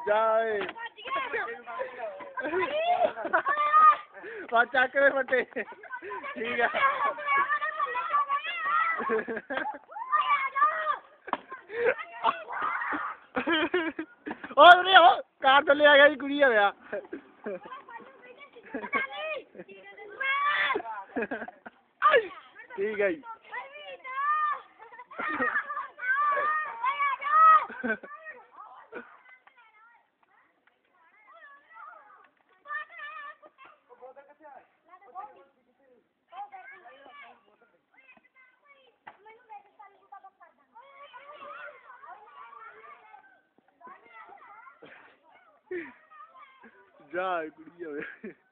ਜਾਏ ਬਾ ਚੱਕ ਦੇ ਫੱਟੇ ਠੀਕ ਆ ਉਹ ਨਹੀਂ ਉਹ ਕਾਰ ਥੱਲੇ ਆ ਗਿਆ ਜੀ ਕੁੜੀ ਹੋਇਆ ਠੀਕ ਹੈ ਜੀ ਜਾ ਕੁੜੀ ਹੋਵੇ